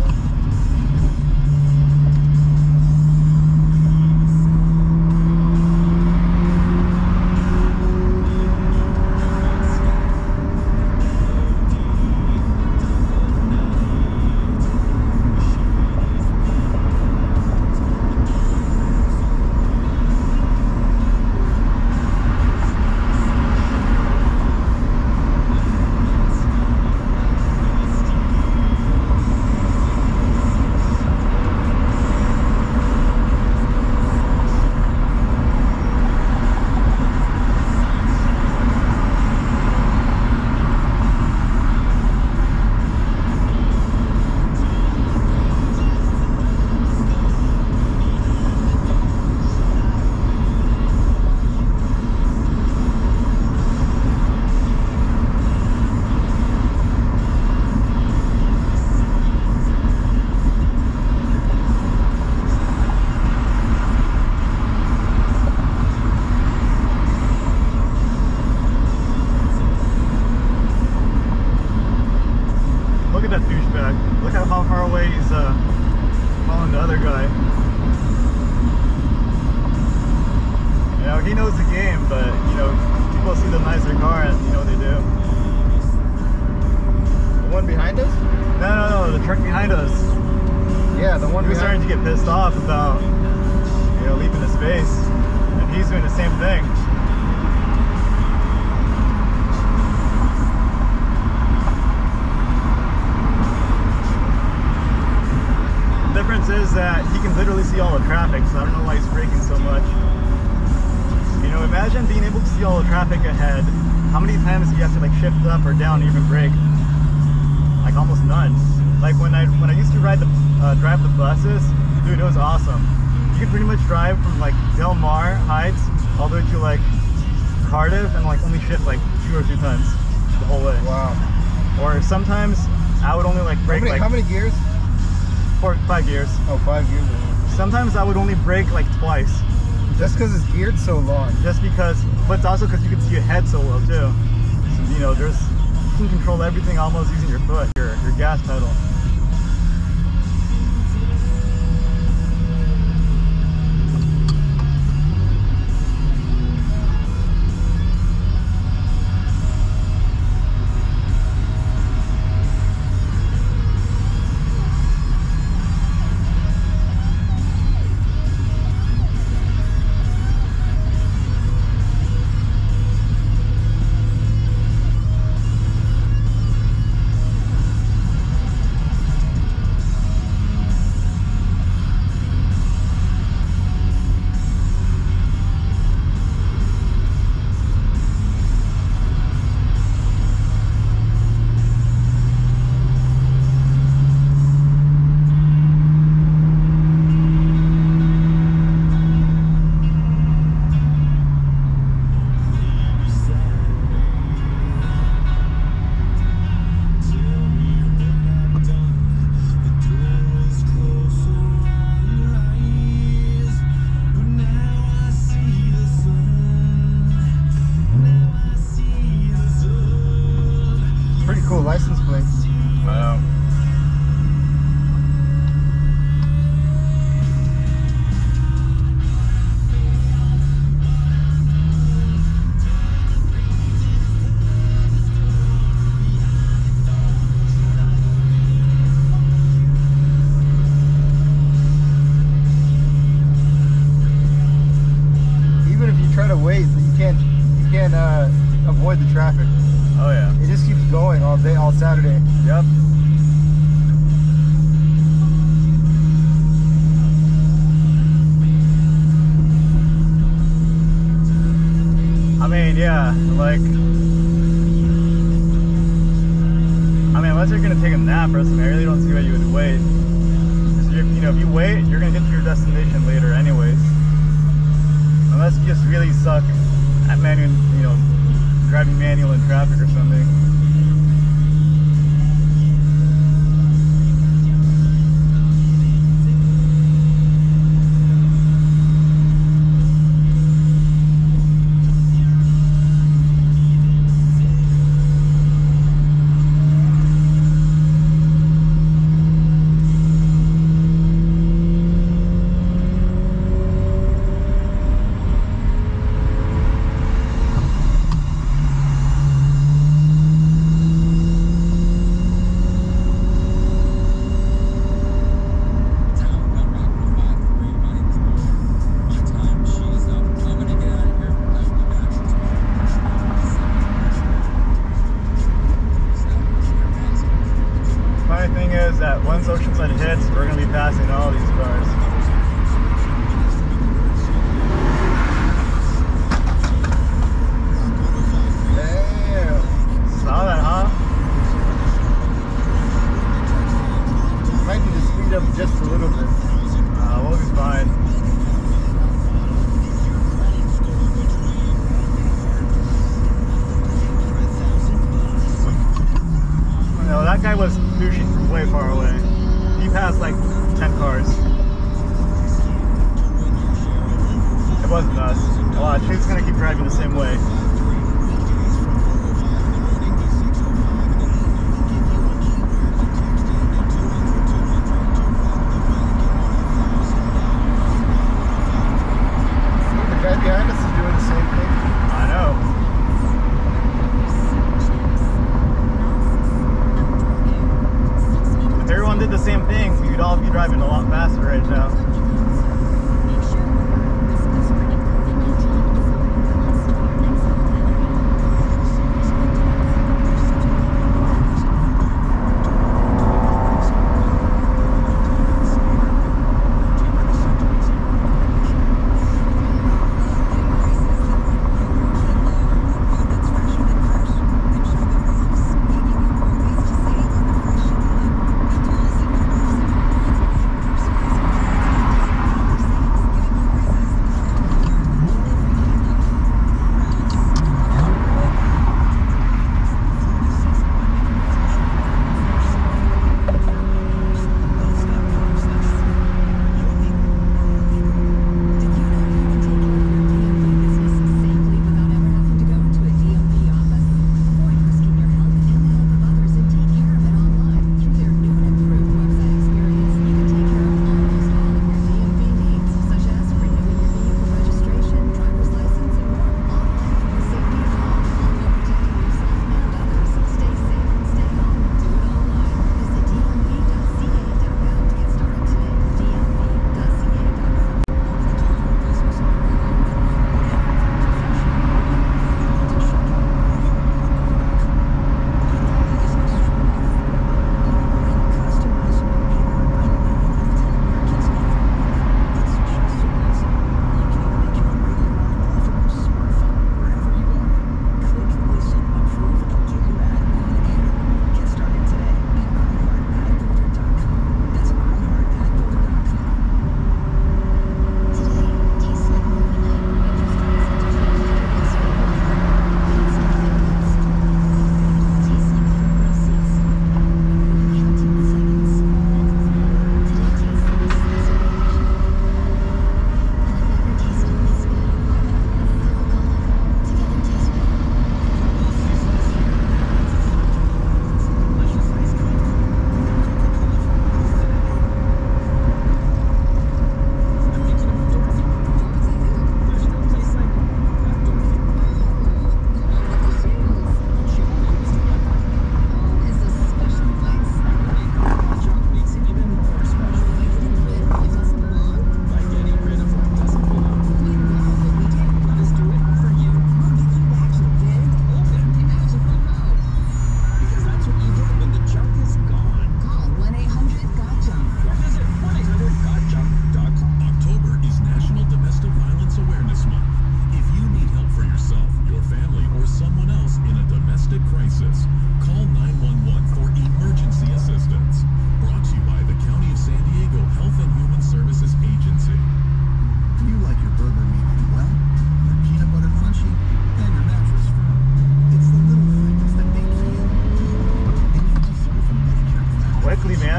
Look at that douchebag. Look at how far away he's following the other guy. You know, he knows the game, but, you know, people see the nicer car and you know what they do. The one behind us? No, the truck behind us. Yeah, the one He was behind starting to get pissed off about, you know, leaving the space. And he's doing the same thing. The difference is that he can literally see all the traffic, so I don't know why he's braking so much. You know, imagine being able to see all the traffic ahead. How many times do you have to like shift up or down to even brake? Like almost none. Like when I used to drive the buses, dude, it was awesome. You could pretty much drive from like Del Mar Heights all the way to like Cardiff and like only shift like 2 or 3 times the whole way. Wow. Or sometimes I would only like brake How many gears? 4, 5 gears. Oh, 5 gears. Sometimes I would only brake like twice. Just because it's geared so long. Just because, but it's also because you can see ahead so well too. So, you know, you can control everything almost using your foot, your gas pedal. Yeah, like, I mean, unless you're gonna take a nap or something, I really don't see why you would wait. You know, if you wait, you're gonna get to your destination later anyways. Unless you just really suck at manual, you know, driving manual in traffic or something. Once Oceanside hits, we're going to be passing all these cars. Damn. Saw that, huh? Might need to speed up just a little bit. We'll be fine. No, that guy was pushing from way far away. He passed like 10 cars. It wasn't us. Watch, he's gonna keep driving the same way. The guy behind us is doing the same thing. I know. If everyone did the same thing, we'd all be driving a lot faster right now.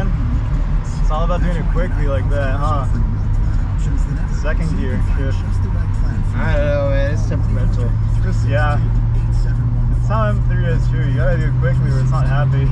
man. It's all about doing it quickly like that, huh? Second gear, shit. I don't know, man. It's temperamental. Yeah. It's how M3 is too. You gotta do it quickly or it's not happy.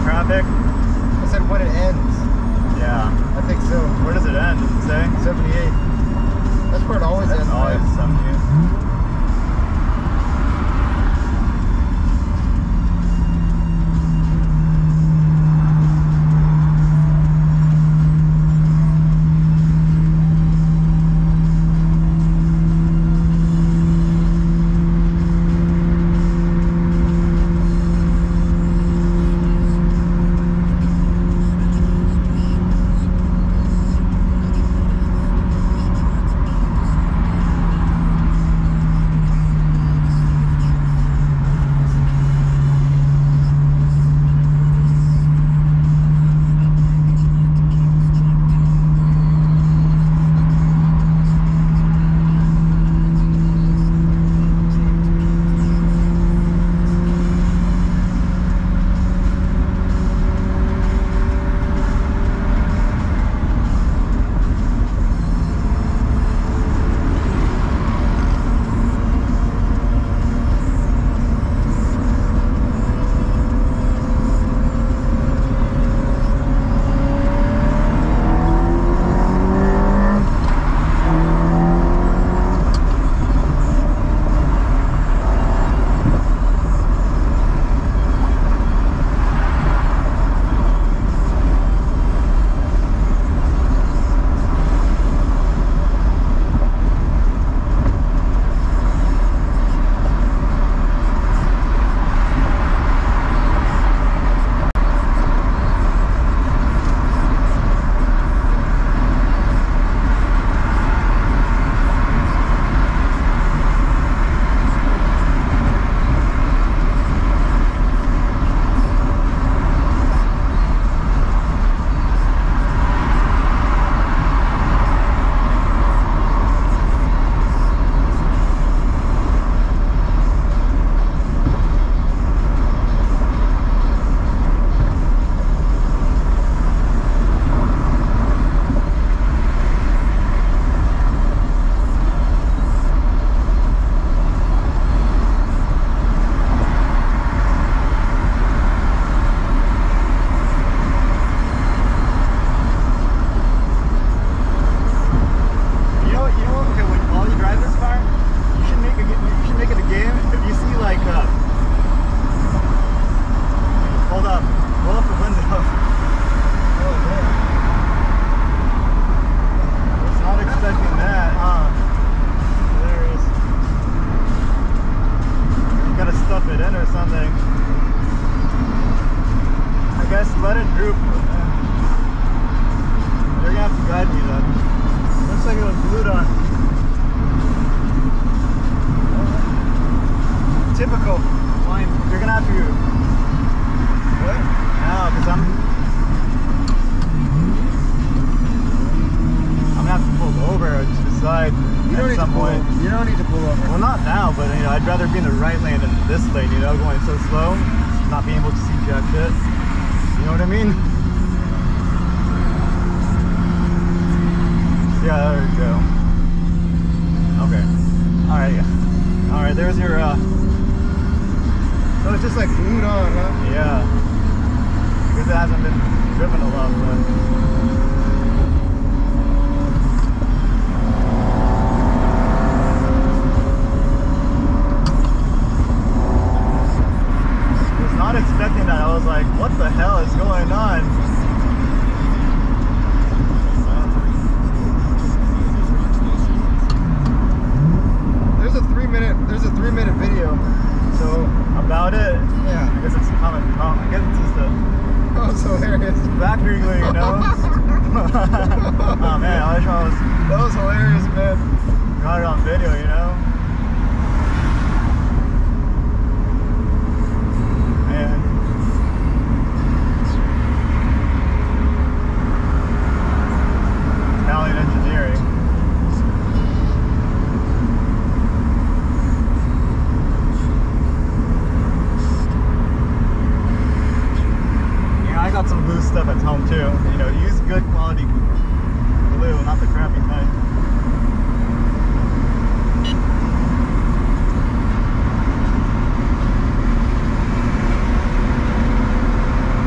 traffic? I said when it ends. Yeah. I think so. Where does it end? Does it say? 78. That's where it always ends. Always man. 78.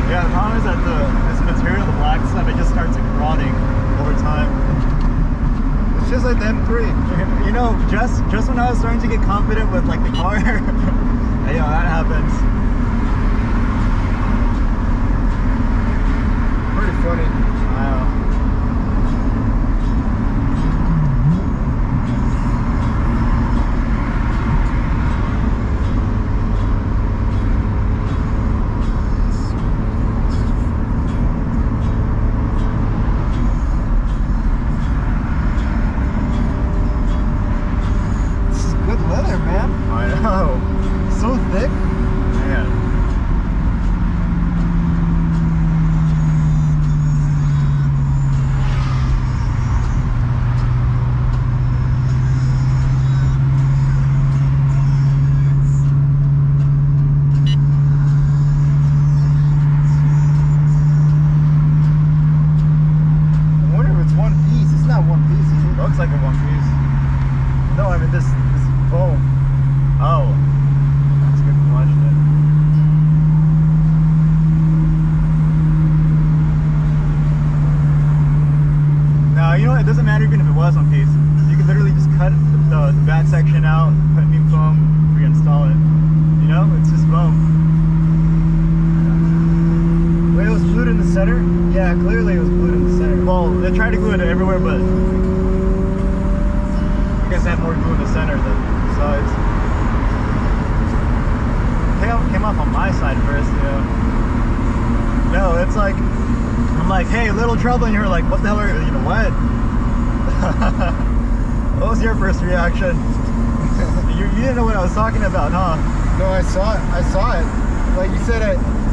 Yeah, the problem is that this material, the black stuff, it just starts like rotting over time. It's just like the M3. You know, just when I was starting to get confident with like the car, you know, that happens. Pretty funny. Wow. It doesn't matter even if it was one piece. You can literally just cut the back section out, put new foam, reinstall it. You know, it's just foam. Wait, it was glued in the center? Yeah, clearly it was glued in the center. Well, they tried to glue it everywhere, but I guess they have more glue in the center than the sides. It came off on my side first, you know. No, it's like, I'm like, hey, little trouble, and you're like, what the hell are you, you know, what? What was your first reaction? you didn't know what I was talking about, huh? No, I saw it. I saw it. Like you said,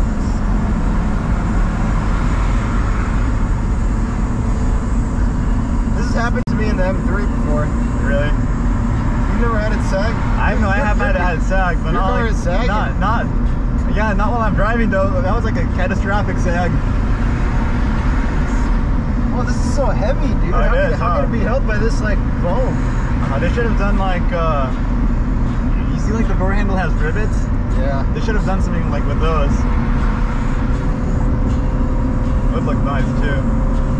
this has happened to me in the M3 before. Really? You've never had it sag? I know I have had it sag, but your not car like, is sagging. not while I'm driving though. That was like a catastrophic sag. Oh, this is so heavy, dude. Oh, How can it be held by this like foam? They should have done like, you see like the door handle has rivets? Yeah. They should have done something like with those. It would look nice too.